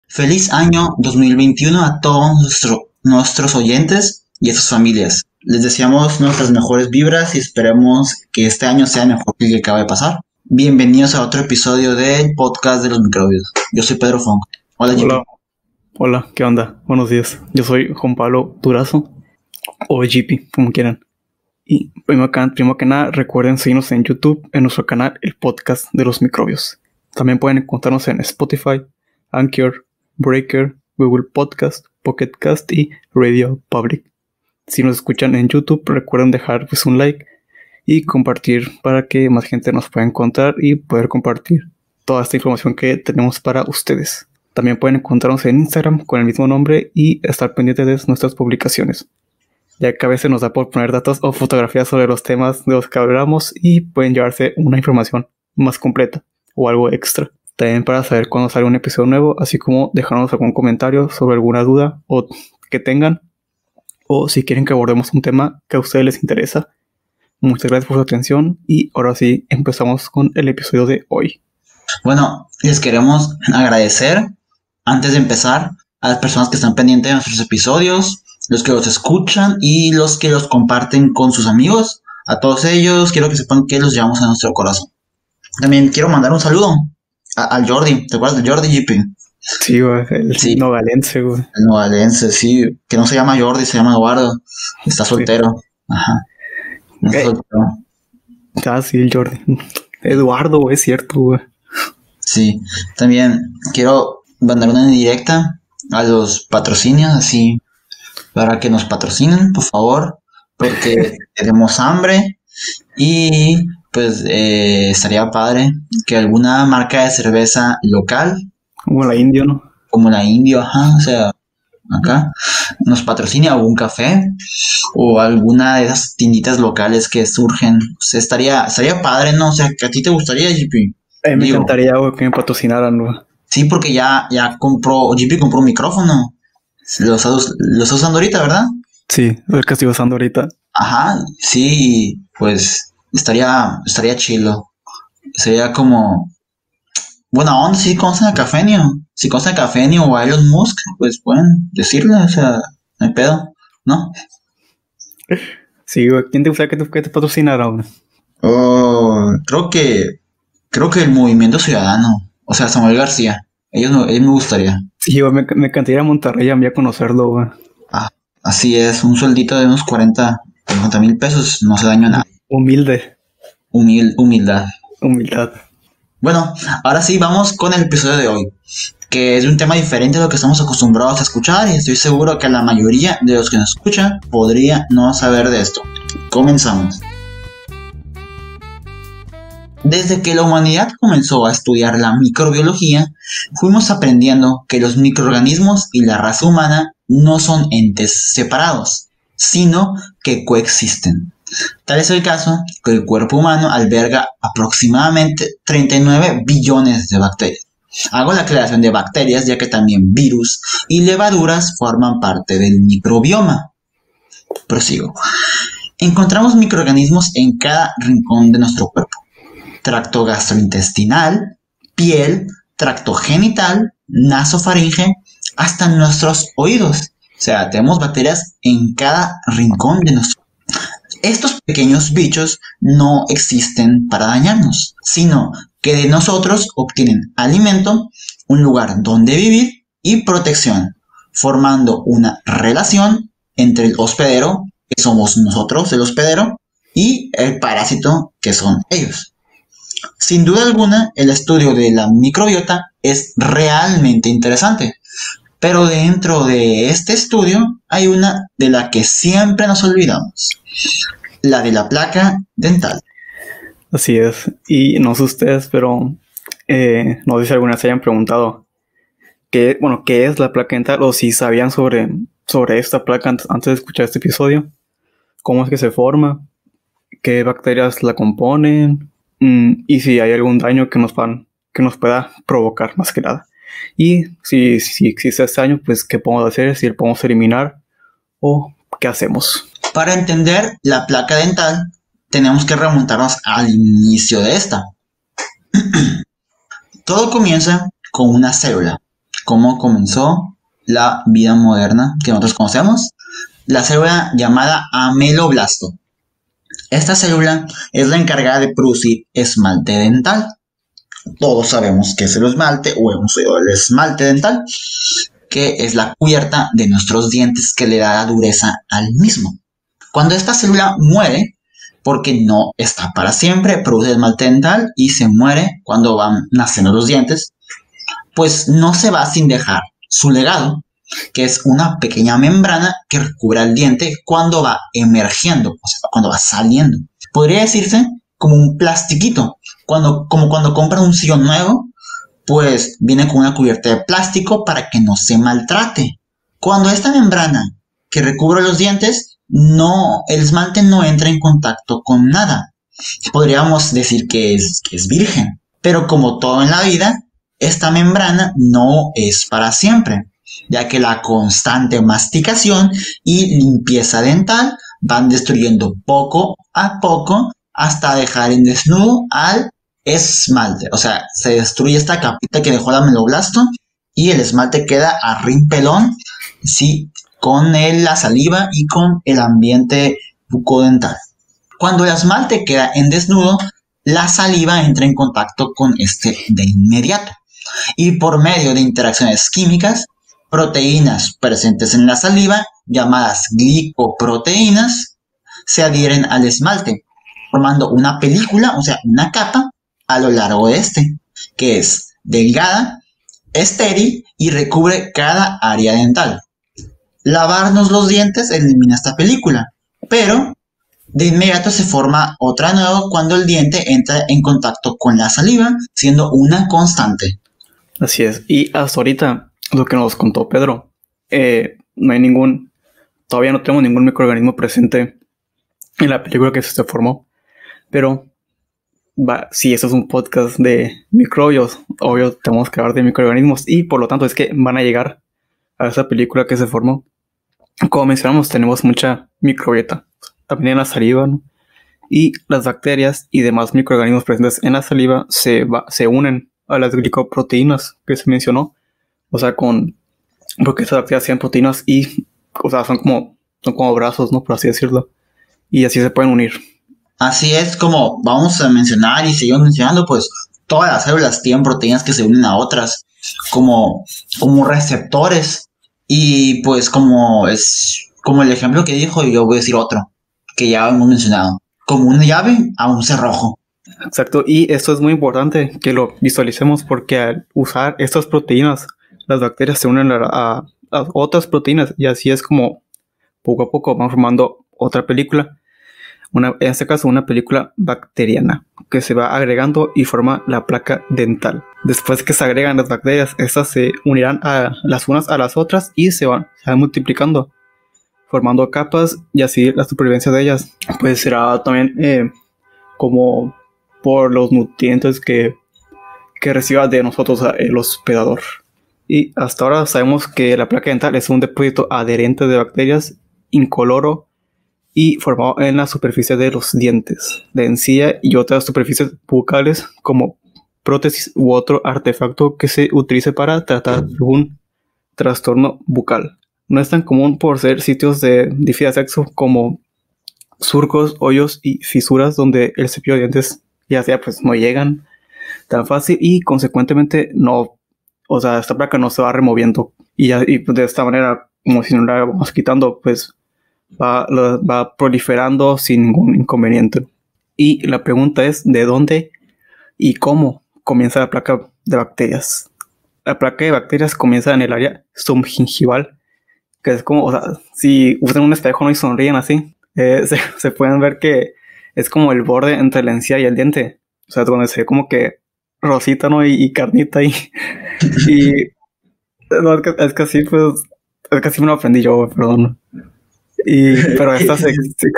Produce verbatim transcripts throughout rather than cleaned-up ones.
Feliz año dos mil veintiuno a todos nuestro- nuestros oyentes y a sus familias. Les deseamos nuestras mejores vibras y esperemos que este año sea mejor que el que acaba de pasar. Bienvenidos a otro episodio del podcast de los microbios. Yo soy Pedro Fong. Hola, G P. Hola, hola, ¿qué onda? Buenos días. Yo soy Juan Pablo Durazo, o G P, como quieran. Y primero que, primero que nada, recuerden seguirnos en YouTube, en nuestro canal, el podcast de los microbios. También pueden encontrarnos en Spotify, Anchor, Breaker, Google Podcast, Pocket Cast y Radio Public. Si nos escuchan en YouTube, recuerden dejar pues, un like y compartir para que más gente nos pueda encontrar y poder compartir toda esta información que tenemos para ustedes. También pueden encontrarnos en Instagram con el mismo nombre y estar pendientes de nuestras publicaciones, ya que a veces nos da por poner datos o fotografías sobre los temas de los que hablamos y pueden llevarse una información más completa o algo extra. También para saber cuándo sale un episodio nuevo, así como dejarnos algún comentario sobre alguna duda o que tengan, o si quieren que abordemos un tema que a ustedes les interesa. Muchas gracias por su atención y ahora sí empezamos con el episodio de hoy. Bueno, les queremos agradecer, antes de empezar, a las personas que están pendientes de nuestros episodios, los que los escuchan y los que los comparten con sus amigos. A todos ellos quiero que sepan que los llevamos a nuestro corazón. También quiero mandar un saludo a- al Jordi. ¿Te acuerdas del Jordi, G P? Sí, güey, el Sí. nogalense, güey. El novalense, sí. Que no se llama Jordi, se llama Eduardo. Está soltero. Ajá. Está Ok. soltero. Ah, sí, el Jordi. Eduardo, güey, es cierto, güey. Sí. También quiero mandar una indirecta a los patrocinios, así, para que nos patrocinen, por favor, porque tenemos hambre y pues eh, estaría padre que alguna marca de cerveza local, Como la indio, ¿no? como la Indio, ajá, o sea, acá, nos patrocine algún café o alguna de esas tienditas locales que surgen. O sea, estaría, estaría padre, ¿no? O sea, que a ti te gustaría, G P. A mí me Digo, encantaría, güey, que me patrocinaran, güey. sí, porque ya, ya compró, G P compró un micrófono. Lo está, us- lo está usando ahorita, ¿verdad? Sí, es el que estoy usando ahorita. Ajá, sí, pues estaría, estaría chilo. Sería como buena onda, sí, conocen a Cafenio. Si conocen a Cafenio o a Elon Musk, pues pueden decirle, o sea, no hay pedo, ¿no? Sí, güey, ¿quién te gustaría que te, que te patrocinara, güey? Oh, creo que, creo que el Movimiento Ciudadano, o sea, Samuel García, ellos, me- ellos me gustaría. Sí, güey, me, me encantaría ir a Monterrey a mí a conocerlo, güey. Ah, así es, un sueldito de unos cuarenta, cincuenta mil pesos, no se daña nada. Humilde, Humil- humildad. humildad. Bueno, ahora sí vamos con el episodio de hoy, que es un tema diferente a lo que estamos acostumbrados a escuchar y estoy seguro que la mayoría de los que nos escuchan podría no saber de esto. Comenzamos. Desde que la humanidad comenzó a estudiar la microbiología, fuimos aprendiendo que los microorganismos y la raza humana no son entes separados, sino que coexisten. Tal es el caso que el cuerpo humano alberga aproximadamente treinta y nueve billones de bacterias. Hago la aclaración de bacterias ya que también virus y levaduras forman parte del microbioma. Prosigo. Encontramos microorganismos en cada rincón de nuestro cuerpo. Tracto gastrointestinal, piel, tracto genital, nasofaringe, hasta nuestros oídos. O sea, tenemos bacterias en cada rincón de nuestro cuerpo. Estos pequeños bichos no existen para dañarnos, sino que de nosotros obtienen alimento, un lugar donde vivir y protección, formando una relación entre el hospedero, que somos nosotros, el hospedero, y el parásito, que son ellos. Sin duda alguna, el estudio de la microbiota es realmente interesante, pero dentro de este estudio hay una de la que siempre nos olvidamos, la de la placa dental. Así es. Y no sé ustedes, pero eh, no sé si alguna vez se hayan preguntado qué, bueno, qué es la placa dental o si sabían sobre, sobre esta placa antes, antes de escuchar este episodio. Cómo es que se forma, qué bacterias la componen, mm, y si hay algún daño que nos, van, que nos pueda provocar más que nada. Y si, si existe este daño, pues qué podemos hacer, si lo podemos eliminar o qué hacemos. Para entender la placa dental, tenemos que remontarnos al inicio de esta. Todo comienza con una célula, cómo comenzó la vida moderna que nosotros conocemos, la célula llamada ameloblasto. Esta célula es la encargada de producir esmalte dental. Todos sabemos qué es el esmalte, o hemos oído el esmalte dental, que es la cubierta de nuestros dientes que le da la dureza al mismo. Cuando esta célula muere, porque no está para siempre, produce esmalte dental y se muere cuando van naciendo los dientes, pues no se va sin dejar su legado, que es una pequeña membrana que recubre el diente cuando va emergiendo, o sea, cuando va saliendo. Podría decirse como un plastiquito, cuando, como cuando compran un sillón nuevo, pues viene con una cubierta de plástico para que no se maltrate. Cuando esta membrana que recubre los dientes, no, el esmalte no entra en contacto con nada. Podríamos decir que es, que es virgen, pero como todo en la vida, esta membrana no es para siempre, ya que la constante masticación y limpieza dental van destruyendo poco a poco hasta dejar en desnudo al esmalte. O sea, se destruye esta capita que dejó el ameloblasto y el esmalte queda a rimpelón, sí, con el, la saliva y con el ambiente bucodental. Cuando el esmalte queda en desnudo, la saliva entra en contacto con este de inmediato. Y por medio de interacciones químicas, proteínas presentes en la saliva, llamadas glicoproteínas, se adhieren al esmalte, formando una película, o sea, una capa, a lo largo de este, que es delgada, estéril y recubre cada área dental. Lavarnos los dientes elimina esta película, pero de inmediato se forma otra nueva cuando el diente entra en contacto con la saliva, siendo una constante. Así es, y hasta ahorita, lo que nos contó Pedro, eh, no hay ningún, todavía no tenemos ningún microorganismo presente en la película que se formó, pero va, si esto es un podcast de microbios, obvio tenemos que hablar de microorganismos y por lo tanto es que van a llegar a esa película que se formó. Como mencionamos, tenemos mucha microbiota, también en la saliva, ¿no? Y las bacterias y demás microorganismos presentes en la saliva se, va, se unen a las glicoproteínas que se mencionó, o sea, con, porque esas bacterias tienen proteínas y, o sea, son como, son como brazos, ¿no? Por así decirlo, y así se pueden unir. Así es como vamos a mencionar y seguimos mencionando, pues todas las células tienen proteínas que se unen a otras como, como receptores, y pues como es como el ejemplo que dijo, yo voy a decir otro que ya hemos mencionado, como una llave a un cerrojo. Exacto, y esto es muy importante que lo visualicemos porque al usar estas proteínas, las bacterias se unen a, a, a otras proteínas y así es como poco a poco van formando otra película. Una, en este caso una película bacteriana que se va agregando y forma la placa dental. Después que se agregan las bacterias, estas se unirán a las unas a las otras y se van, se van multiplicando, formando capas, y así la supervivencia de ellas pues será también eh, como por los nutrientes que, que reciba de nosotros el hospedador. Y hasta ahora sabemos que la placa dental es un depósito adherente de bacterias incoloro y formado en la superficie de los dientes, de encía y otras superficies bucales como prótesis u otro artefacto que se utilice para tratar algún trastorno bucal. No es tan común por ser sitios de difícil acceso como surcos, hoyos y fisuras donde el cepillo de dientes ya sea pues no llegan tan fácil y consecuentemente no, o sea, esta placa no se va removiendo y, ya, y de esta manera, como si no la vamos quitando, pues Va, va proliferando sin ningún inconveniente. Y la pregunta es ¿de dónde y cómo comienza la placa de bacterias? La placa de bacterias comienza en el área subgingival, que es como, o sea, si usan un espejo, ¿no? Y sonríen así, eh, se, se pueden ver que es como el borde entre la encía y el diente, o sea, donde se ve como que rosita, ¿no? Y, y carnita y, y no, es, que, es que así, pues, es que así me lo aprendí yo, perdón. Y, pero estas se, se,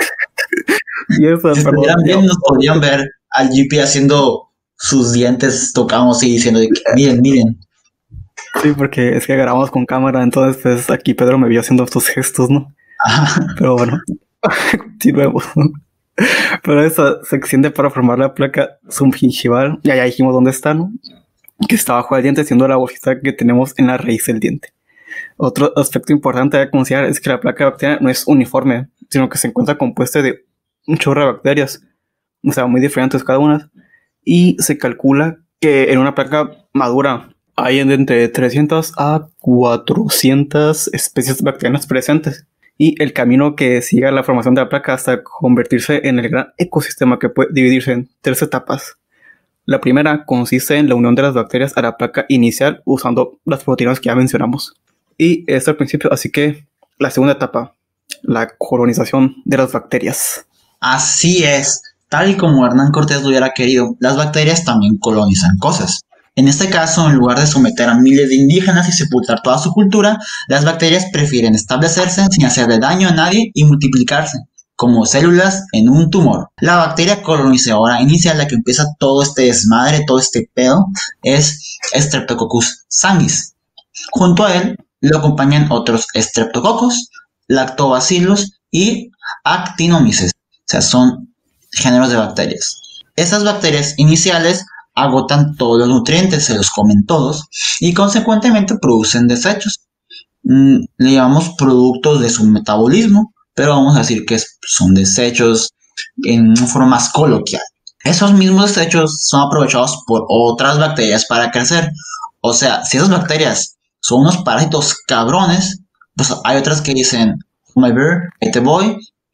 y estas, si perdón, bien nos podrían ver al G P haciendo sus dientes, tocamos y diciendo que, miren, miren. Sí, porque es que grabamos con cámara, entonces pues aquí Pedro me vio haciendo estos gestos, ¿no? Ajá. Pero bueno, continuemos. Pero esta se extiende para formar la placa subgingival, y allá dijimos dónde está, ¿no? que está bajo el diente, siendo la bolsita que tenemos en la raíz del diente. Otro aspecto importante a considerar es que la placa de bacteria no es uniforme, sino que se encuentra compuesta de un chorro de bacterias, o sea, muy diferentes cada una, y se calcula que en una placa madura hay entre trescientas a cuatrocientas especies bacterianas presentes, y el camino que sigue la formación de la placa hasta convertirse en el gran ecosistema que puede dividirse en tres etapas. La primera consiste en la unión de las bacterias a la placa inicial usando las proteínas que ya mencionamos. Y esto al principio, así que la segunda etapa, la colonización de las bacterias. Así es, tal y como Hernán Cortés lo hubiera querido, las bacterias también colonizan cosas. En este caso, en lugar de someter a miles de indígenas y sepultar toda su cultura, las bacterias prefieren establecerse sin hacerle daño a nadie y multiplicarse, como células en un tumor. La bacteria colonizadora inicial, la que empieza todo este desmadre, todo este pedo, es Streptococcus sanguis. Junto a él, lo acompañan otros Streptococcus, Lactobacillus y Actinomyces. O sea, son géneros de bacterias. Estas bacterias iniciales agotan todos los nutrientes, se los comen todos y consecuentemente producen desechos. Mm, le llamamos productos de su metabolismo, pero vamos a decir que son desechos en una forma más coloquial. Esos mismos desechos son aprovechados por otras bacterias para crecer. O sea, si esas bacterias son unos parásitos cabrones, pues hay otras que dicen, oh my bear, ahí te voy.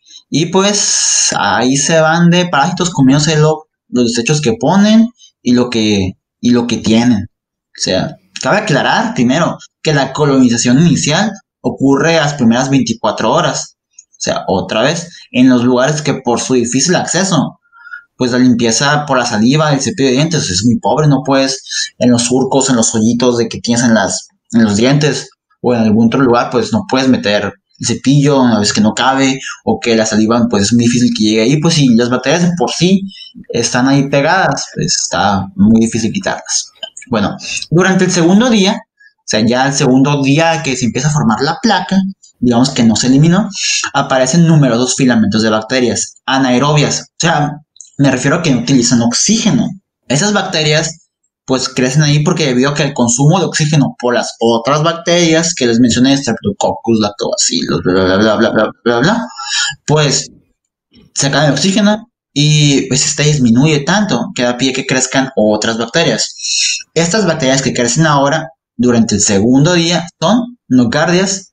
Y pues ahí se van de parásitos comiéndose lo, los desechos que ponen y lo que, y lo que tienen. O sea, cabe aclarar primero que la colonización inicial ocurre a las primeras veinticuatro horas. O sea, otra vez, en los lugares que por su difícil acceso, pues la limpieza por la saliva, el cepillo de dientes es muy pobre. No puedes, en los surcos, en los hoyitos de que tienes en las en los dientes o en algún otro lugar, pues no puedes meter el cepillo una vez que no cabe, o que la saliva pues es muy difícil que llegue ahí. Pues si las bacterias de por sí están ahí pegadas, pues está muy difícil quitarlas. Bueno, durante el segundo día, o sea, ya el segundo día que se empieza a formar la placa, digamos que no se eliminó, aparecen numerosos filamentos de bacterias anaerobias. O sea, me refiero a que no utilizan oxígeno. Esas bacterias pues crecen ahí porque debido a que el consumo de oxígeno por las otras bacterias que les mencioné, Streptococcus, Lactobacillus, bla, bla, bla, bla, bla, bla, bla, pues sacan el oxígeno y pues este disminuye tanto que da pie que crezcan otras bacterias. Estas bacterias que crecen ahora durante el segundo día son nocardias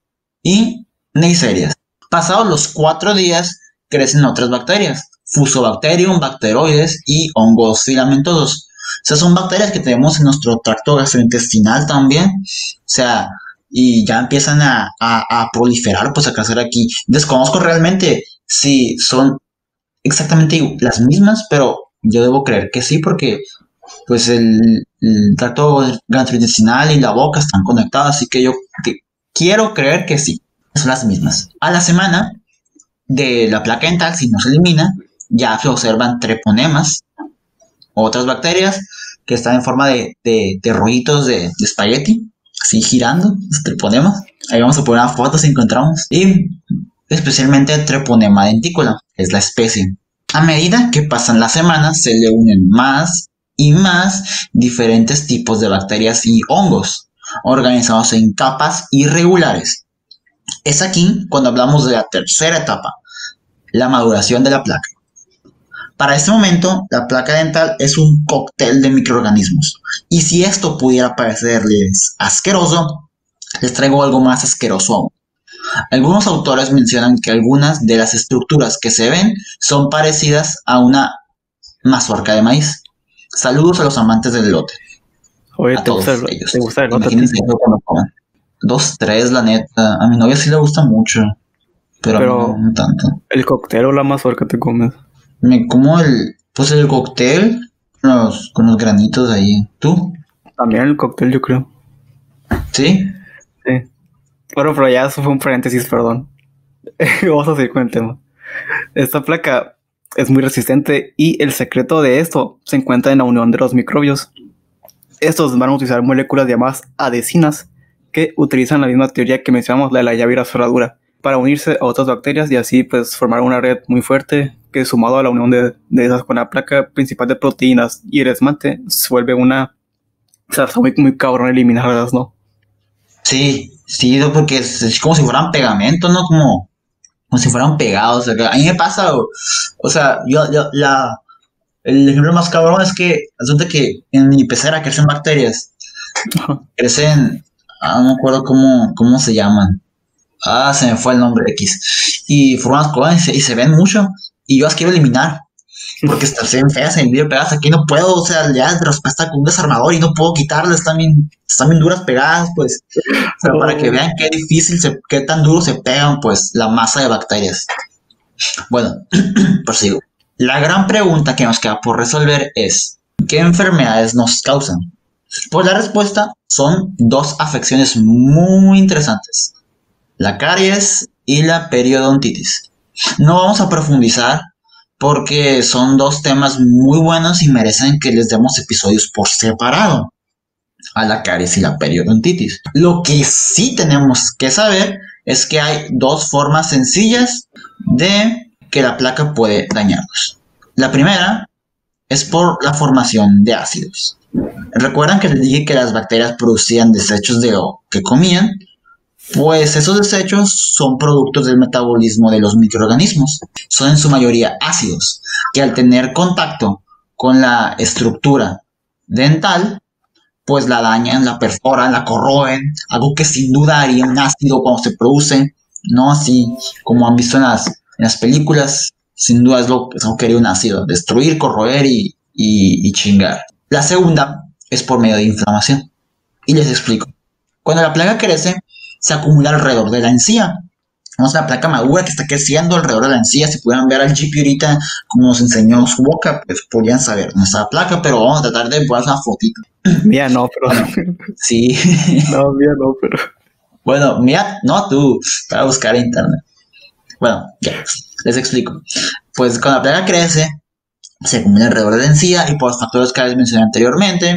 y neiserias. Pasados los cuatro días crecen otras bacterias, Fusobacterium, bacteroides y hongos filamentosos. O sea, son bacterias que tenemos en nuestro tracto gastrointestinal también. O sea, y ya empiezan a, a, a proliferar, pues a crecer aquí. Desconozco realmente si son exactamente las mismas, pero yo debo creer que sí, porque pues el, el tracto gastrointestinal y la boca están conectados, así que yo que, quiero creer que sí, son las mismas. A la semana de la placa dental, si no se elimina, ya se observan treponemas, otras bacterias que están en forma de, de, de rollitos de, de espagueti, así girando, los treponemas. Ahí vamos a poner una foto si encontramos. Y especialmente treponema dentícola, es la especie. A medida que pasan las semanas, se le unen más y más diferentes tipos de bacterias y hongos, organizados en capas irregulares. Es aquí cuando hablamos de la tercera etapa, la maduración de la placa. Para este momento, la placa dental es un cóctel de microorganismos. Y si esto pudiera parecerles asqueroso, les traigo algo más asqueroso aún. Algunos autores mencionan que algunas de las estructuras que se ven son parecidas a una mazorca de maíz. Saludos a los amantes del elote. Oye, a ¿te todos gusta el, ellos. ¿te gusta el elote? Imagínense eso cuando coman. Dos, tres, la neta. A mi novia sí le gusta mucho, pero, pero a mí no tanto. ¿El cóctel o la mazorca te comes? Me como el, pues el cóctel con los, con los granitos ahí. ¿Tú? También el cóctel, yo creo. ¿Sí? Sí. Bueno, pero ya eso fue un paréntesis, perdón. Vamos a seguir con el tema. Esta placa es muy resistente y el secreto de esto se encuentra en la unión de los microbios. Estos van a utilizar moléculas llamadas adhesinas que utilizan la misma teoría que mencionamos, la de la llave y la cerradura, para unirse a otras bacterias y así pues formar una red muy fuerte que, sumado a la unión de, de esas con la placa principal de proteínas y el esmalte, se vuelve una O sea, está muy, muy cabrón eliminarlas, ¿no? Sí, sí, no, porque es, es como si fueran pegamento, ¿no? Como, como si fueran pegados. O sea, a mí me pasa, o, o sea, yo, yo, la, el ejemplo más cabrón es que resulta que en mi pecera crecen bacterias. Crecen, ah, no me acuerdo cómo, cómo se llaman. Ah, se me fue el nombre X. Y forman las colonias y se, y se ven mucho. Y yo las quiero eliminar. Porque están se ven feas en el video pegadas. Aquí no puedo, o sea, ya de respuesta con un desarmador y no puedo quitarlas. Están bien, están bien duras pegadas, pues. O sea, para que vean qué difícil, se, qué tan duro se pegan, pues, la masa de bacterias. Bueno, prosigo. La gran pregunta que nos queda por resolver es: ¿qué enfermedades nos causan? Pues la respuesta son dos afecciones muy interesantes: la caries y la periodontitis. No vamos a profundizar porque son dos temas muy buenos y merecen que les demos episodios por separado a la caries y la periodontitis. Lo que sí tenemos que saber es que hay dos formas sencillas de que la placa puede dañarnos. La primera es por la formación de ácidos. ¿Recuerdan que les dije que las bacterias producían desechos de lo que comían? Pues esos desechos son productos del metabolismo de los microorganismos. Son en su mayoría ácidos, que al tener contacto con la estructura dental, pues la dañan, la perforan, la corroen, algo que sin duda haría un ácido cuando se produce, ¿no? Así como han visto en las, en las películas, sin duda es lo, es lo que haría un ácido: destruir, corroer y, y, y chingar. La segunda es por medio de inflamación. Y les explico. Cuando la placa crece, se acumula alrededor de la encía. Vamos a la placa madura que está creciendo alrededor de la encía. Si pudieran ver al G P ahorita como nos enseñó su boca, pues podrían saber nuestra placa, pero vamos a tratar de poner una fotito. Mía no, pero... Bueno, sí. No, mía no, pero... Bueno, mía, no tú, para buscar en internet. Bueno, ya, les explico. Pues cuando la placa crece, se acumula alrededor de la encía y por los factores que les mencioné anteriormente,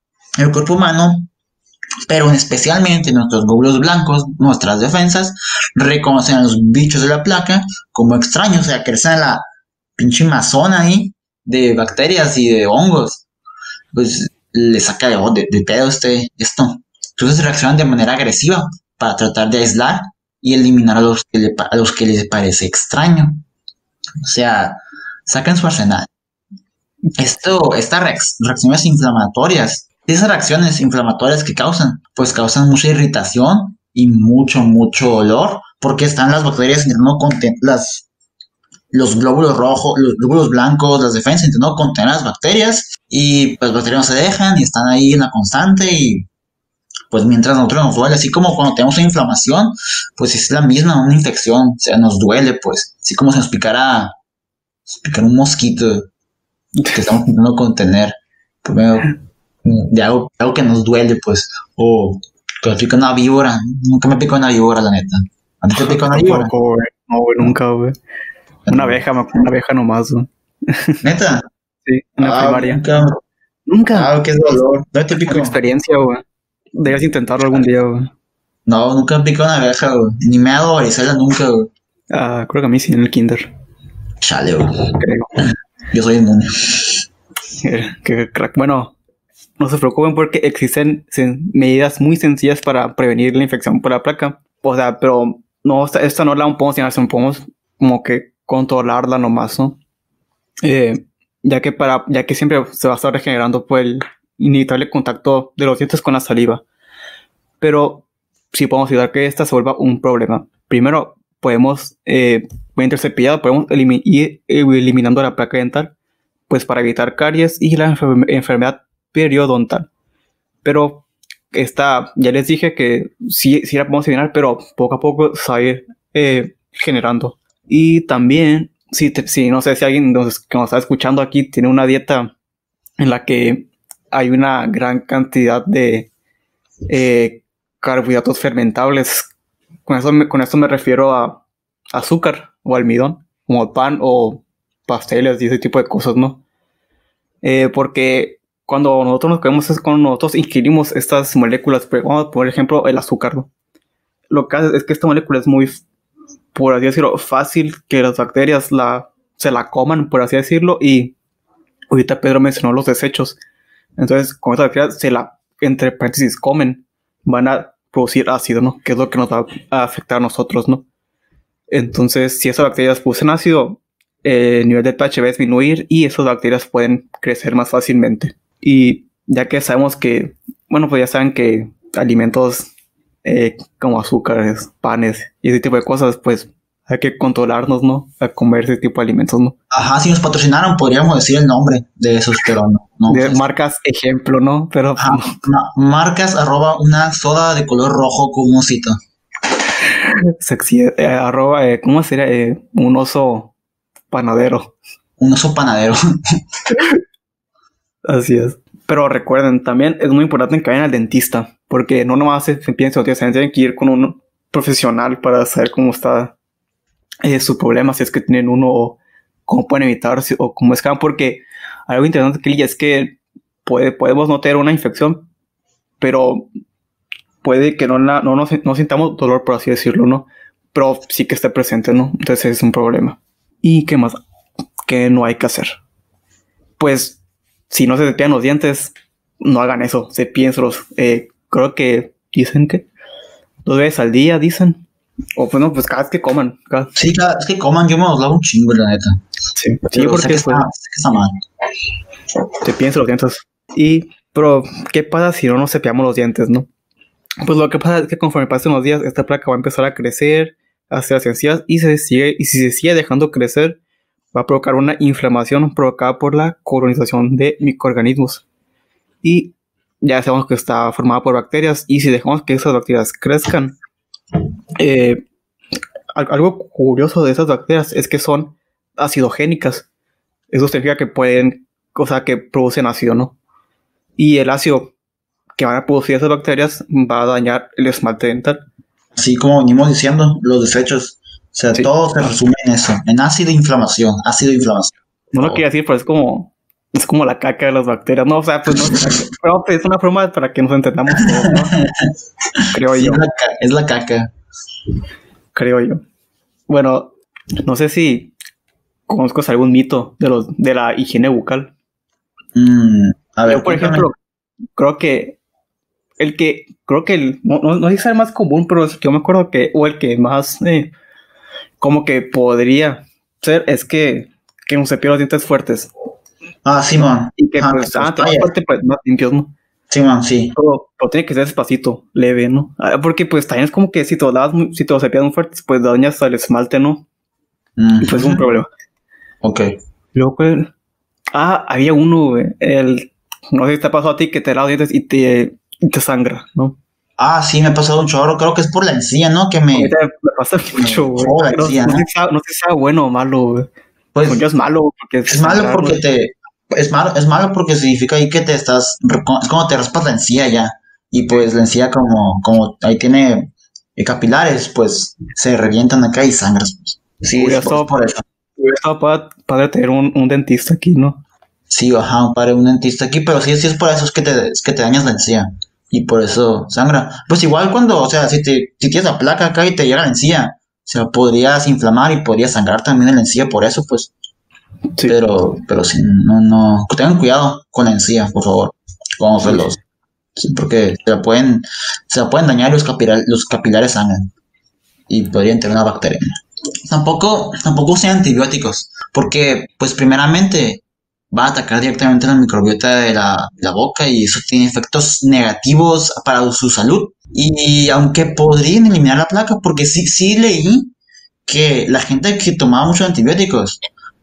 el cuerpo humano, pero especialmente nuestros glóbulos blancos, nuestras defensas, reconocen a los bichos de la placa como extraños. O sea, crecen en la pinche mazona ahí de bacterias y de hongos. Pues le saca de, de, de pedo este, esto. Entonces reaccionan de manera agresiva para tratar de aislar y eliminar a los que, le, a los que les parece extraño. O sea, sacan su arsenal. Esto, estas reacciones inflamatorias, esas reacciones inflamatorias que causan, pues causan mucha irritación y mucho, mucho dolor, porque están las bacterias intentando contener las, los glóbulos rojos, los glóbulos blancos, las defensas intentando contener las bacterias, y pues las bacterias no se dejan y están ahí en la constante, y pues mientras a nosotros nos duele, así como cuando tenemos una inflamación, pues es la misma, una infección, o sea, nos duele, pues, así como si nos picara, nos picara un mosquito que estamos intentando contener por medio de algo, algo que nos duele, pues, o que nos pica una víbora. Nunca me picó una víbora, la neta. ¿A ti te pica una víbora? No, güey, no, güey, nunca, güey. Una abeja, una abeja nomás, güey. ¿Neta? Sí, en la ah, primaria. Nunca. Nunca. Ah, qué dolor. ¿No te picó? Por experiencia, güey. Debes intentarlo algún día, güey. No, nunca me picó una abeja, güey. Ni me ha dado varicela nunca, güey. Ah, creo que a mí sí, en el kinder. Chale, güey. Creo. Yo soy inmune. Que, que crack. Bueno, no se preocupen porque existen sen- medidas muy sencillas para prevenir la infección por la placa. O sea, pero no, esta, esta no la podemos llenar, podemos como que controlarla nomás, ¿no? Eh, ya que para, ya que siempre se va a estar regenerando por el inevitable contacto de los dientes con la saliva. Pero sí podemos evitar que esta se vuelva un problema. Primero, podemos, eh, mediante el cepillado, podemos elimi- ir eliminando la placa dental, pues para evitar caries y la enfer- enfermedad periodontal. Pero esta, ya les dije que sí, sí la podemos eliminar, pero poco a poco se va a ir eh, generando. Y también, si, te, si no sé si alguien nos, que nos está escuchando aquí tiene una dieta en la que hay una gran cantidad de eh, carbohidratos fermentables. Con eso, me, con esto me refiero a azúcar o almidón, como pan o pasteles y ese tipo de cosas, ¿no? Eh, porque cuando nosotros nos comemos, es cuando nosotros ingerimos estas moléculas, por ejemplo, el azúcar, ¿no? Lo que hace es que esta molécula es muy, por así decirlo, fácil que las bacterias la, se la coman, por así decirlo, y ahorita Pedro mencionó los desechos. Entonces, con esta bacteria se la entre paréntesis, comen, van a producir ácido, ¿no? Que es lo que nos va a afectar a nosotros, ¿no? Entonces, si esas bacterias producen ácido, eh, el nivel de pH va a disminuir y esas bacterias pueden crecer más fácilmente. Y ya que sabemos que, bueno, pues ya saben que alimentos eh, como azúcares, panes y ese tipo de cosas, pues hay que controlarnos, ¿no? A comer ese tipo de alimentos, ¿no? Ajá, si nos patrocinaron, podríamos decir el nombre de esos, pero no. no de marcas ejemplo, ¿no? Pero Ajá, no. ma- marcas arroba una soda de color rojo con un osito. Sexy, eh, arroba, eh, ¿cómo sería? Eh, un oso panadero. Un oso panadero. Así es. Pero recuerden, también es muy importante que vayan al dentista, porque no nomás se piensen, tienen que ir con un profesional para saber cómo está eh, su problema, si es que tienen uno, o cómo pueden evitar, si, o cómo escapan, porque algo interesante que es que puede, podemos no tener una infección, pero puede que no, la, no, no, no sintamos dolor, por así decirlo, ¿no? Pero sí que esté presente, ¿no? Entonces es un problema. ¿Y qué más? ¿Qué no hay que hacer? Pues, si no se cepillan los dientes, no hagan eso, cepíenselos. Eh, creo que dicen que dos veces al día, dicen. O bueno, pues cada vez que coman. Cada... Sí, cada vez que coman, yo me los lavo un chingo, la neta. Sí, sí, Pero porque sé que, está, pues, sé que está mal. cepíense los dientes. Y, pero, ¿qué pasa si no nos cepillamos los dientes, no? Pues lo que pasa es que conforme pasen los días, esta placa va a empezar a crecer hacia las encías y, se sigue, y si se sigue dejando crecer, va a provocar una inflamación provocada por la colonización de microorganismos. Y ya sabemos que está formada por bacterias, y si dejamos que esas bacterias crezcan, eh, algo curioso de esas bacterias es que son acidogénicas. Eso significa que pueden, o sea, que producen ácido, ¿no? Y el ácido que van a producir esas bacterias va a dañar el esmalte dental. Así como venimos diciendo, los desechos. O sea, sí. Todo se resume en eso, en ácido e inflamación, ácido e inflamación. No lo quería decir, pero es como, es como la caca de las bacterias, ¿no? O sea, pues no, pero es una forma para que nos entendamos todos, ¿no? Creo sí, yo. Es la, es la caca. Creo yo. Bueno, no sé si conozcas algún mito de los de la higiene bucal. Mm, a ver, yo, por cuéntame. ejemplo, creo que el que, creo que el, no, no, no sé si es el más común, pero es que yo me acuerdo que, o el que más, eh, como que podría ser, es que, que un cepillo de dientes fuertes. Ah, sí, man. Y que, ah, pues, ah, te fuerte, pues, más limpios, ¿no? Sí, man, sí. Pero, pero tiene que ser despacito, leve, ¿no? Porque, pues, también es como que si te lo das, si te lo cepillas muy fuertes, pues, dañas el esmalte, ¿no? Mm-hmm. Y pues es un problema. Ok. Luego, pues, ah, había uno, güey, el, no sé si te pasó a ti, que te lavas los dientes y te, y te sangra, ¿no? Ah, sí, me ha pasado un chorro, creo que es por la encía, ¿no? Que me... Me, me pasa mucho, güey. No, no, encía, no, ¿no? sé si sea, no sé si sea bueno o malo, güey. Pues, pues es malo porque... Es malo sangra, porque ¿no? te... Es malo, es malo porque significa ahí que te estás... Es como te raspas la encía ya. Y pues la encía como... Como ahí tiene capilares, pues se revientan acá y sangras. Pues. Sí, es por, por eso. Hubiera estado padre, padre tener un, un dentista aquí, ¿no? Sí, ajá, un padre, un dentista aquí, pero sí, sí es por eso, es que te, es que te dañas la encía. Y por eso sangra. Pues igual cuando, o sea, si, te, si tienes la placa acá y te llega la encía, o sea, podrías inflamar y podrías sangrar también en la encía por eso, pues. Sí. Pero, pero sí, no, no. Tengan cuidado con la encía, por favor. Vamos a los. Sí, porque se la pueden, se la pueden dañar y los, capilar, los capilares sangran. Y podrían tener una bacteria. Tampoco, tampoco usen antibióticos. Porque, pues, primeramente, va a atacar directamente la microbiota de la, la boca y eso tiene efectos negativos para su salud. Y aunque podrían eliminar la placa, porque sí, sí leí que la gente que tomaba muchos antibióticos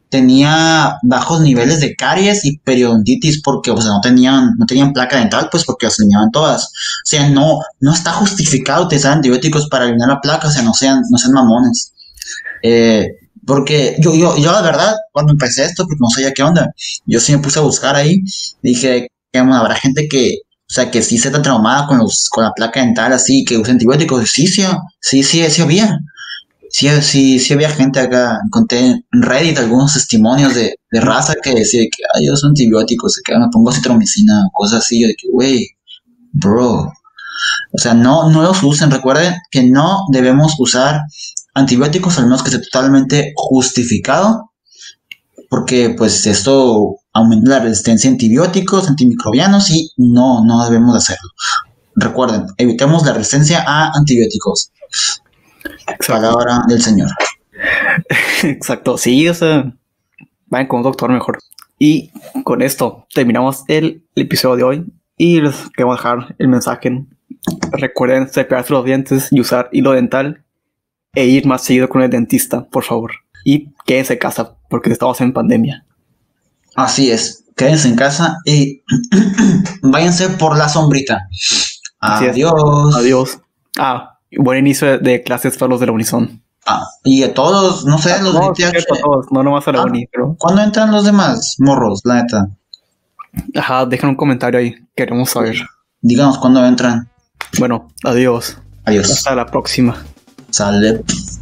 tenía bajos niveles de caries y periodontitis porque, o sea, no tenían, no tenían placa dental, pues porque las eliminaban todas. O sea, no, no está justificado utilizar antibióticos para eliminar la placa, o sea, no sean, no sean mamones. Eh... Porque yo, yo, yo la verdad, cuando empecé esto, porque no sabía qué onda, yo sí me puse a buscar ahí, dije que bueno, habrá gente que, o sea, que sí se está traumada con los, con la placa dental así, que usa antibióticos. Sí, sí, sí, sí, sí había. Sí, sí, sí había gente acá, encontré en Reddit algunos testimonios de, de raza que decía que, ay, yo uso antibióticos, que me pongo citromicina, cosas así, yo de que, güey, bro, o sea, no, no los usen, recuerden que no debemos usar antibióticos al menos que esté totalmente justificado, porque pues esto aumenta la resistencia a antibióticos, antimicrobianos y no, no debemos de hacerlo. Recuerden, evitemos la resistencia a antibióticos. Exacto. Palabra del Señor. Exacto, sí, o sea, vayan con un doctor mejor. Y con esto terminamos el, el episodio de hoy y les queremos dejar el mensaje. Recuerden cepillarse los dientes y usar hilo dental e ir más seguido con el dentista, por favor. Y quédense en casa porque estamos en pandemia. Así es, quédense en casa y váyanse por la sombrita. Adiós. Adiós. Ah, buen inicio de, de clases para los de la Unison. Ah, y a todos, no sé, ah, los no, de T H. Sí, a todos, no nomás a la ah, uni, pero... ¿Cuándo entran los demás morros, la neta? Ajá, dejen un comentario ahí, queremos saber. Díganos cuándo entran. Bueno, adiós. Adiós. Hasta la próxima. Sale.